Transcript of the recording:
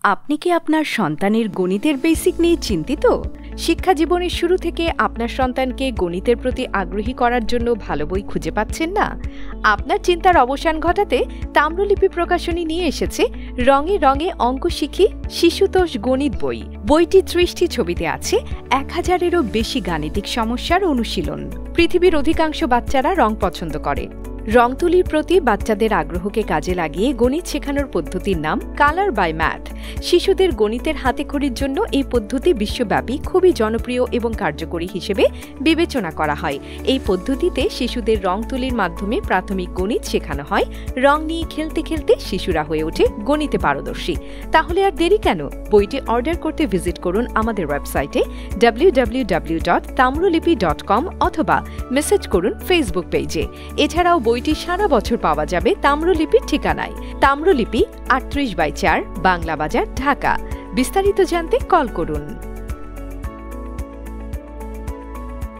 আপনি কি আপনার সন্তানের গণিতের বেসিক নিয়ে চিন্তিত? শিক্ষা জীবনের শুরু থেকে আপনার সন্তানকে গণিতের প্রতি আগ্রহী করার জন্য ভালো বই খুঁজে পাচ্ছেন না? আপনার চিন্তার অবসান ঘটাতে তাম্রলিপি প্রকাশনী নিয়ে এসেছে রঙে রঙে অঙ্ক শিখি শিশুতোষ গণিত বই। বইটি ৩০টি ছবিতে আছে ১,০০০-এরও বেশি গাণিতিক সমস্যার অনুশীলন। পৃথিবীর অধিকাংশ বাচ্চারা রং পছন্দ করে। রং তুলির প্রতি বাচ্চাদের আগ্রহকে কাজে লাগিয়ে গণিত শেখানোর পদ্ধতির নাম কালার বাই ম্যাথ। শিশুদের গণিতের হাতেখড়ির জন্য এই পদ্ধতি বিশ্বব্যাপী খুবই জনপ্রিয় এবং কার্যকরী হিসেবে বিবেচনা করা হয়। এই পদ্ধতিতে শিশুদের রং তুলির মাধ্যমে প্রাথমিক গণিত শেখানো হয়। রং নিয়ে খেলতে খেলতে শিশুরা হয়ে ওঠে গণিতে পারদর্শী। তাহলে আর দেরি কেন? বইটি অর্ডার করতে ভিজিট করুন আমাদের ওয়েবসাইটে www.tamrolipi.com অথবা মেসেজ করুন ফেসবুক পেজে। এছাড়াও বইটি সারা বছর পাওয়া যাবে তাম্রলিপির ঠিকানায়। তাম্রলিপি ৩৮/৪ বাংলা বাজার, ঢাকা। বিস্তারিত জানতে কল করুন।